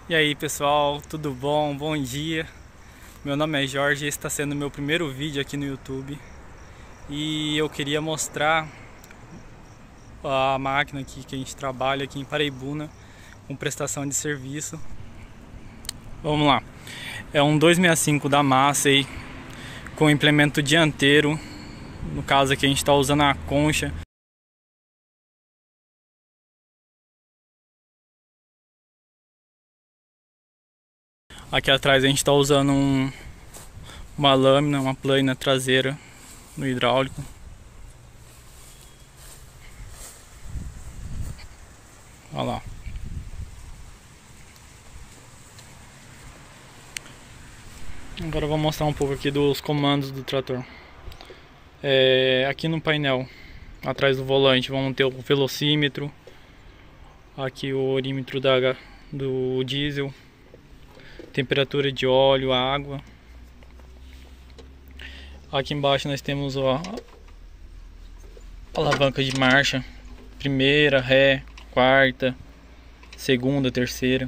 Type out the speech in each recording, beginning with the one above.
E aí pessoal, tudo bom? Bom dia. Meu nome é Jorge e esse está sendo meu primeiro vídeo aqui no YouTube. E eu queria mostrar a máquina aqui que a gente trabalha aqui em Paraibuna com prestação de serviço. Vamos lá. É um 265 da Massey com implemento dianteiro. No caso aqui a gente está usando a concha. Aqui atrás a gente está usando uma lâmina, uma plana traseira no hidráulico. Olha lá. Agora eu vou mostrar um pouco aqui dos comandos do trator. Aqui no painel, atrás do volante, vamos ter o velocímetro. Aqui o orímetro do diesel. Temperatura de óleo, água. Aqui embaixo nós temos a alavanca de marcha. Primeira, ré, quarta, segunda, terceira.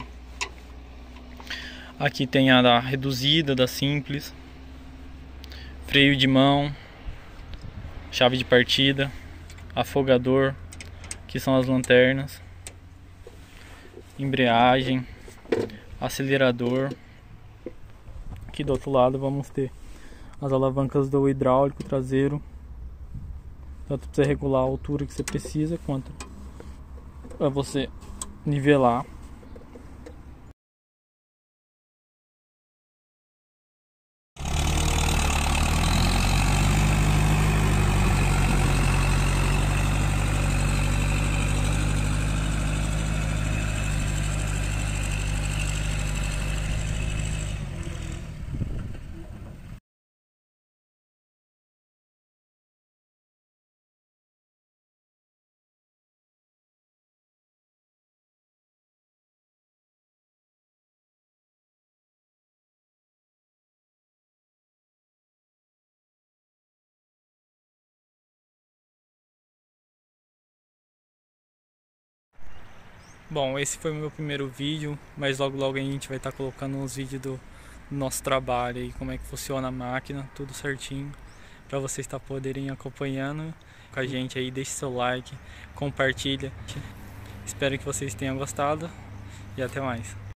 Aqui tem a da reduzida, da simples. Freio de mão. Chave de partida. Afogador. Que são as lanternas. Embreagem. Acelerador. Aqui do outro lado vamos ter as alavancas do hidráulico traseiro, tanto para você regular a altura que você precisa quanto para você nivelar. Bom, esse foi o meu primeiro vídeo, mas logo a gente vai estar colocando uns vídeos do nosso trabalho e como é que funciona a máquina, tudo certinho, para vocês poderem acompanhando com a gente aí. Deixe seu like, compartilha. Espero que vocês tenham gostado e até mais.